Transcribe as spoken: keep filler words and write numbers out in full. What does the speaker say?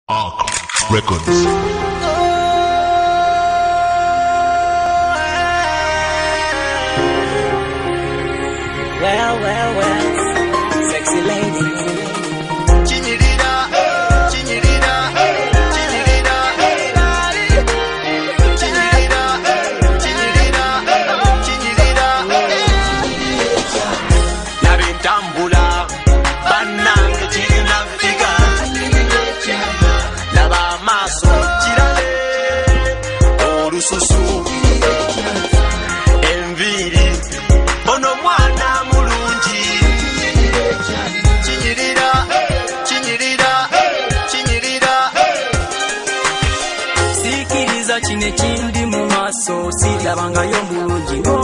Arc Records. Well, well, well, sexy lady. Kinyirira, Kinyirira, Kinyirira, Kinyirira, Kinyirira, Kinyirira. Nabintambula, banange kirina figa. Laba maso kirale, olususu, enviri, bono mwana mulungi. Kinyirira, Kinyirira, Kinyirira. Sikiriza kine kindi mu maso, sirabangayo mulungi.